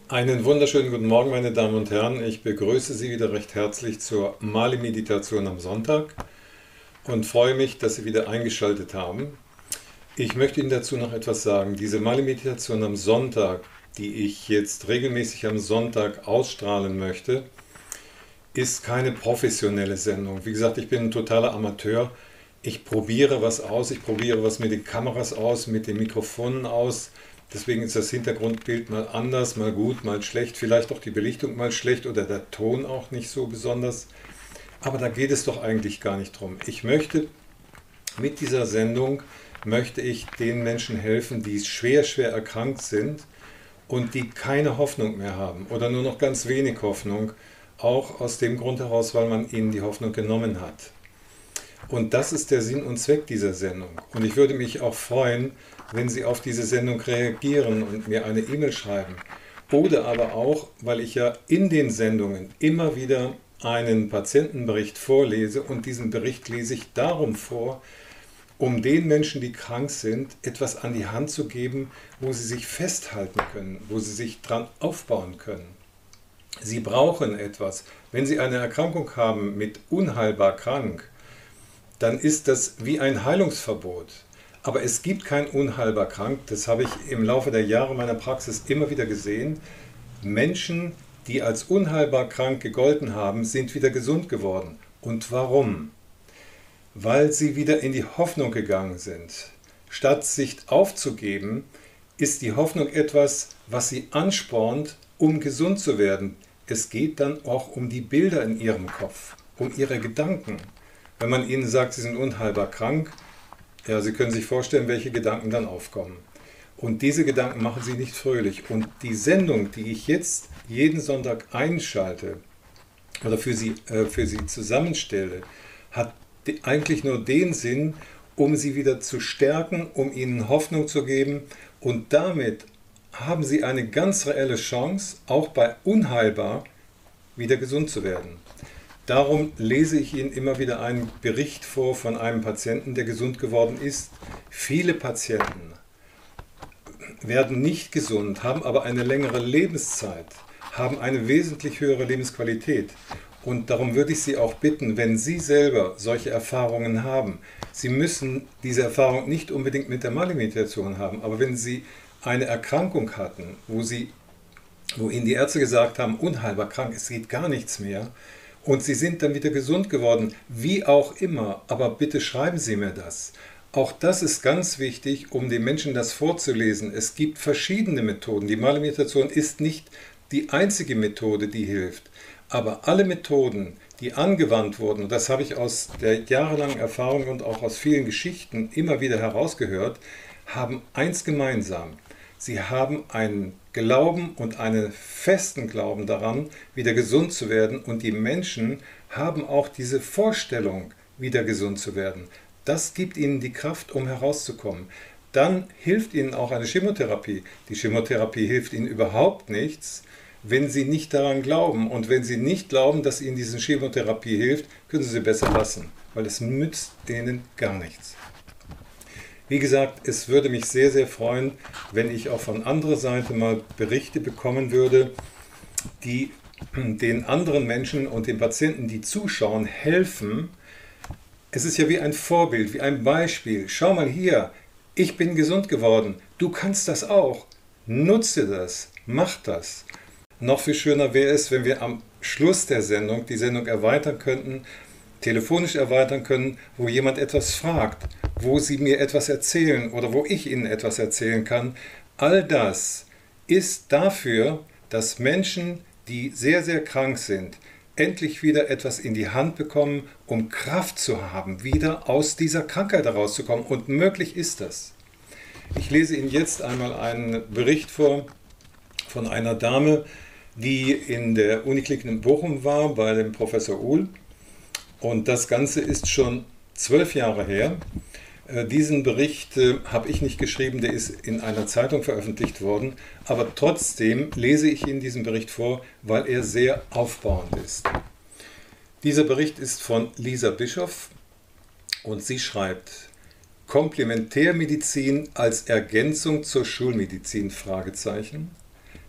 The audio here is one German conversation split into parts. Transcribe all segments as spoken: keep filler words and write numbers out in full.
Einen wunderschönen guten Morgen, meine Damen und Herren. Ich begrüße Sie wieder recht herzlich zur Mali-Meditation am Sonntag und freue mich, dass Sie wieder eingeschaltet haben. Ich möchte Ihnen dazu noch etwas sagen. Diese Mali-Meditation am Sonntag, die ich jetzt regelmäßig am Sonntag ausstrahlen möchte, ist keine professionelle Sendung. Wie gesagt, ich bin ein totaler Amateur. Ich probiere was aus, ich probiere was mit den Kameras aus, mit den Mikrofonen aus. Deswegen ist das Hintergrundbild mal anders, mal gut, mal schlecht, vielleicht auch die Belichtung mal schlecht oder der Ton auch nicht so besonders. Aber da geht es doch eigentlich gar nicht drum. Ich möchte mit dieser Sendung, möchte ich den Menschen helfen, die schwer, schwer erkrankt sind und die keine Hoffnung mehr haben oder nur noch ganz wenig Hoffnung, auch aus dem Grund heraus, weil man ihnen die Hoffnung genommen hat. Und das ist der Sinn und Zweck dieser Sendung. Und ich würde mich auch freuen, wenn Sie auf diese Sendung reagieren und mir eine E-Mail schreiben. Oder aber auch, weil ich ja in den Sendungen immer wieder einen Patientenbericht vorlese und diesen Bericht lese ich darum vor, um den Menschen, die krank sind, etwas an die Hand zu geben, wo sie sich festhalten können, wo sie sich dran aufbauen können. Sie brauchen etwas. Wenn Sie eine Erkrankung haben mit unheilbar krank, dann ist das wie ein Heilungsverbot. Aber es gibt kein unheilbar krank, das habe ich im Laufe der Jahre meiner Praxis immer wieder gesehen. Menschen, die als unheilbar krank gegolten haben, sind wieder gesund geworden. Und warum? Weil sie wieder in die Hoffnung gegangen sind. Statt sich aufzugeben, ist die Hoffnung etwas, was sie anspornt, um gesund zu werden. Es geht dann auch um die Bilder in ihrem Kopf, um ihre Gedanken. Wenn man ihnen sagt, sie sind unheilbar krank, ja, Sie können sich vorstellen, welche Gedanken dann aufkommen. Und diese Gedanken machen Sie nicht fröhlich. Und die Sendung, die ich jetzt jeden Sonntag einschalte oder für Sie, äh, für Sie zusammenstelle, hat eigentlich nur den Sinn, um Sie wieder zu stärken, um Ihnen Hoffnung zu geben. Und damit haben Sie eine ganz reelle Chance, auch bei unheilbar wieder gesund zu werden. Darum lese ich Ihnen immer wieder einen Bericht vor von einem Patienten, der gesund geworden ist. Viele Patienten werden nicht gesund, haben aber eine längere Lebenszeit, haben eine wesentlich höhere Lebensqualität. Und darum würde ich Sie auch bitten, wenn Sie selber solche Erfahrungen haben, Sie müssen diese Erfahrung nicht unbedingt mit der Mali-Meditation haben, aber wenn Sie eine Erkrankung hatten, wo, Sie, wo Ihnen die Ärzte gesagt haben, unheilbar krank, es geht gar nichts mehr, und Sie sind dann wieder gesund geworden, wie auch immer, aber bitte schreiben Sie mir das. Auch das ist ganz wichtig, um den Menschen das vorzulesen. Es gibt verschiedene Methoden. Die Mali-Meditation ist nicht die einzige Methode, die hilft. Aber alle Methoden, die angewandt wurden, und das habe ich aus der jahrelangen Erfahrung und auch aus vielen Geschichten immer wieder herausgehört, haben eins gemeinsam. Sie haben einen Glauben und einen festen Glauben daran, wieder gesund zu werden. Und die Menschen haben auch diese Vorstellung, wieder gesund zu werden. Das gibt ihnen die Kraft, um herauszukommen. Dann hilft ihnen auch eine Chemotherapie. Die Chemotherapie hilft ihnen überhaupt nichts, wenn sie nicht daran glauben. Und wenn sie nicht glauben, dass ihnen diese Chemotherapie hilft, können sie sie besser lassen, weil es nützt denen gar nichts. Wie gesagt, es würde mich sehr, sehr freuen, wenn ich auch von anderer Seite mal Berichte bekommen würde, die den anderen Menschen und den Patienten, die zuschauen, helfen. Es ist ja wie ein Vorbild, wie ein Beispiel. Schau mal hier, ich bin gesund geworden, du kannst das auch. Nutze das, mach das. Noch viel schöner wäre es, wenn wir am Schluss der Sendung die Sendung erweitern könnten, telefonisch erweitern können, wo jemand etwas fragt, wo Sie mir etwas erzählen oder wo ich Ihnen etwas erzählen kann. All das ist dafür, dass Menschen, die sehr, sehr krank sind, endlich wieder etwas in die Hand bekommen, um Kraft zu haben, wieder aus dieser Krankheit herauszukommen. Und möglich ist das. Ich lese Ihnen jetzt einmal einen Bericht vor von einer Dame, die in der Uniklinik in Bochum war, bei dem Professor Uhl. Und das Ganze ist schon zwölf Jahre her. Diesen Bericht äh, habe ich nicht geschrieben, der ist in einer Zeitung veröffentlicht worden, aber trotzdem lese ich Ihnen diesen Bericht vor, weil er sehr aufbauend ist. Dieser Bericht ist von Lisa Bischoff und sie schreibt: Komplementärmedizin als Ergänzung zur Schulmedizin? Fragezeichen.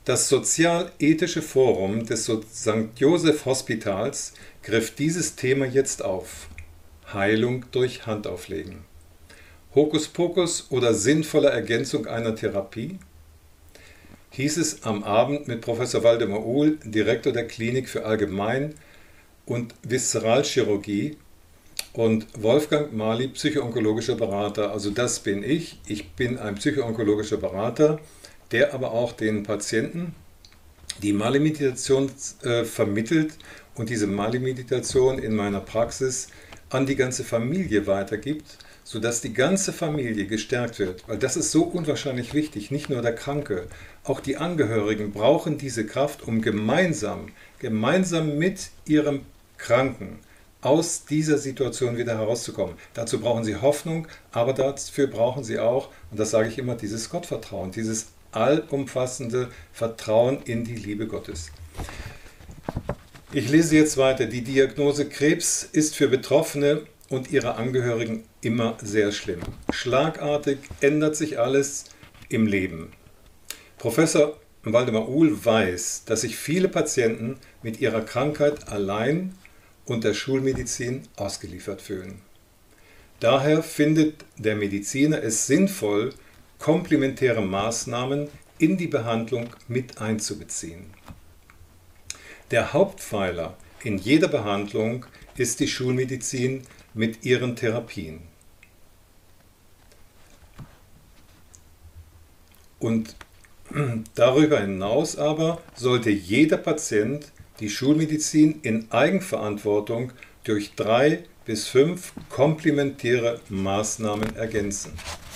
Das Sozialethische Forum des Sankt Joseph Hospitals griff dieses Thema jetzt auf. Heilung durch Handauflegen. Hokuspokus oder sinnvolle Ergänzung einer Therapie? Hieß es am Abend mit Professor Waldemar Uhl, Direktor der Klinik für Allgemein- und Viszeralchirurgie, und Wolfgang Mali, psychoonkologischer Berater. Also das bin ich. Ich bin ein psychoonkologischer Berater, der aber auch den Patienten die Mali-Meditation äh, vermittelt und diese Mali-Meditation in meiner Praxis an die ganze Familie weitergibt, sodass die ganze Familie gestärkt wird. Weil das ist so unwahrscheinlich wichtig, nicht nur der Kranke, auch die Angehörigen brauchen diese Kraft, um gemeinsam, gemeinsam mit ihrem Kranken aus dieser Situation wieder herauszukommen. Dazu brauchen sie Hoffnung, aber dafür brauchen sie auch, und das sage ich immer, dieses Gottvertrauen, dieses allumfassende Vertrauen in die Liebe Gottes. Ich lese jetzt weiter. Die Diagnose Krebs ist für Betroffene und ihre Angehörigen immer sehr schlimm. Schlagartig ändert sich alles im Leben. Professor Waldemar Uhl weiß, dass sich viele Patienten mit ihrer Krankheit allein und der Schulmedizin ausgeliefert fühlen. Daher findet der Mediziner es sinnvoll, komplementäre Maßnahmen in die Behandlung mit einzubeziehen. Der Hauptpfeiler in jeder Behandlung ist die Schulmedizin mit ihren Therapien. Und darüber hinaus aber sollte jeder Patient die Schulmedizin in Eigenverantwortung durch drei bis fünf komplementäre Maßnahmen ergänzen.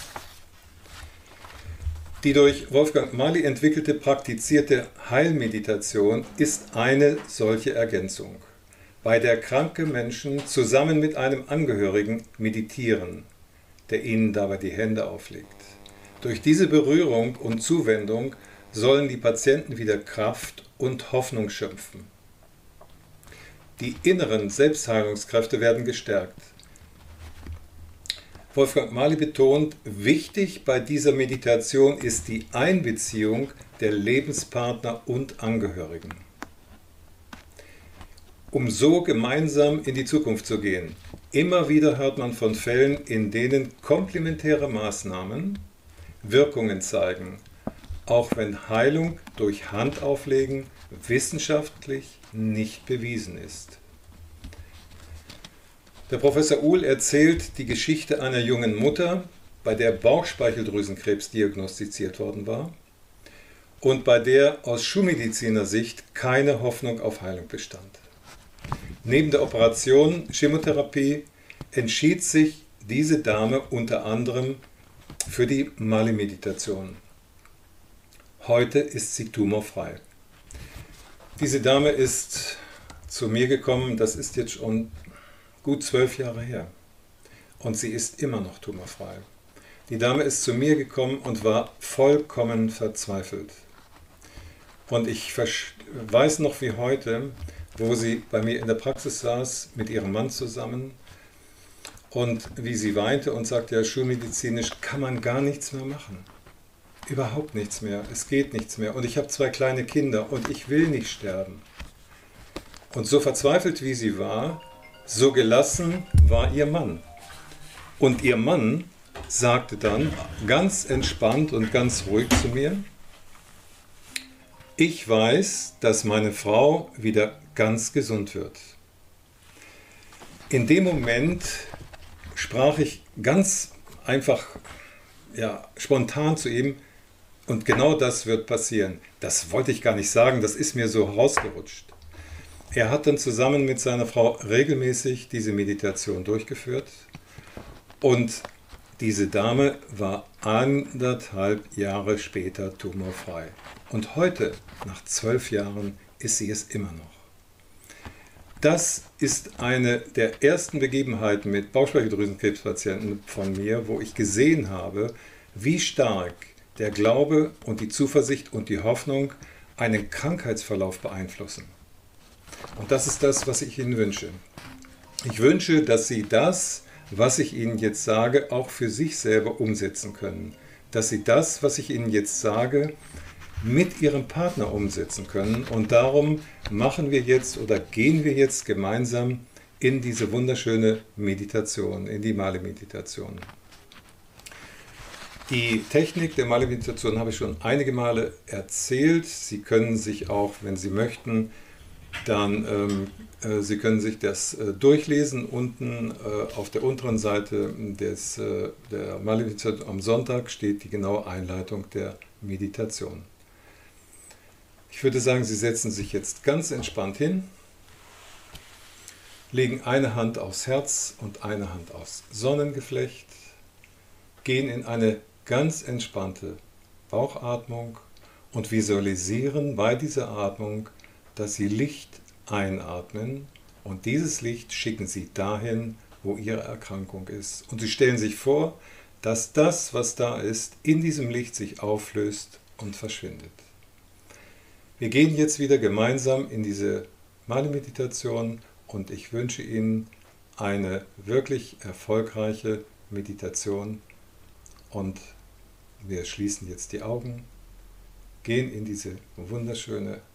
Die durch Wolfgang Mali entwickelte praktizierte Heilmeditation ist eine solche Ergänzung, bei der kranke Menschen zusammen mit einem Angehörigen meditieren, der ihnen dabei die Hände auflegt. Durch diese Berührung und Zuwendung sollen die Patienten wieder Kraft und Hoffnung schöpfen. Die inneren Selbstheilungskräfte werden gestärkt. Wolfgang Mali betont, wichtig bei dieser Meditation ist die Einbeziehung der Lebenspartner und Angehörigen, um so gemeinsam in die Zukunft zu gehen. Immer wieder hört man von Fällen, in denen komplementäre Maßnahmen Wirkungen zeigen, auch wenn Heilung durch Handauflegen wissenschaftlich nicht bewiesen ist. Der Professor Uhl erzählt die Geschichte einer jungen Mutter, bei der Bauchspeicheldrüsenkrebs diagnostiziert worden war und bei der aus schulmediziner Sicht keine Hoffnung auf Heilung bestand. Neben der Operation Chemotherapie entschied sich diese Dame unter anderem für die Mali-Meditation. Heute ist sie tumorfrei. Diese Dame ist zu mir gekommen, das ist jetzt schon gut zwölf Jahre her. Und sie ist immer noch tumorfrei. Die Dame ist zu mir gekommen und war vollkommen verzweifelt. Und ich weiß noch wie heute, wo sie bei mir in der Praxis saß, mit ihrem Mann zusammen, und wie sie weinte und sagte, ja, schulmedizinisch kann man gar nichts mehr machen. Überhaupt nichts mehr. Es geht nichts mehr. Und ich habe zwei kleine Kinder und ich will nicht sterben. Und so verzweifelt wie sie war, so gelassen war ihr Mann. Und ihr Mann sagte dann ganz entspannt und ganz ruhig zu mir, ich weiß, dass meine Frau wieder ganz gesund wird. In dem Moment sprach ich ganz einfach, ja, spontan zu ihm, und genau das wird passieren. Das wollte ich gar nicht sagen, das ist mir so rausgerutscht. Er hat dann zusammen mit seiner Frau regelmäßig diese Meditation durchgeführt und diese Dame war anderthalb Jahre später tumorfrei. Und heute, nach zwölf Jahren, ist sie es immer noch. Das ist eine der ersten Begebenheiten mit Bauchspeicheldrüsenkrebspatienten von mir, wo ich gesehen habe, wie stark der Glaube und die Zuversicht und die Hoffnung einen Krankheitsverlauf beeinflussen. Und das ist das, was ich Ihnen wünsche. Ich wünsche, dass Sie das, was ich Ihnen jetzt sage, auch für sich selber umsetzen können. Dass Sie das, was ich Ihnen jetzt sage, mit ihrem Partner umsetzen können. Und darum machen wir jetzt oder gehen wir jetzt gemeinsam in diese wunderschöne Meditation, in die Male-Meditation. Die Technik der Male-Meditation habe ich schon einige Male erzählt. Sie können sich auch, wenn Sie möchten, dann ähm, äh, Sie können sich das äh, durchlesen. Unten äh, auf der unteren Seite des, äh, der Male-Meditation am Sonntag steht die genaue Einleitung der Meditation. Ich würde sagen, Sie setzen sich jetzt ganz entspannt hin, legen eine Hand aufs Herz und eine Hand aufs Sonnengeflecht, gehen in eine ganz entspannte Bauchatmung und visualisieren bei dieser Atmung, dass Sie Licht einatmen und dieses Licht schicken Sie dahin, wo Ihre Erkrankung ist. Und Sie stellen sich vor, dass das, was da ist, in diesem Licht sich auflöst und verschwindet. Wir gehen jetzt wieder gemeinsam in diese Male-Meditation und ich wünsche Ihnen eine wirklich erfolgreiche Meditation. Und wir schließen jetzt die Augen, gehen in diese wunderschöne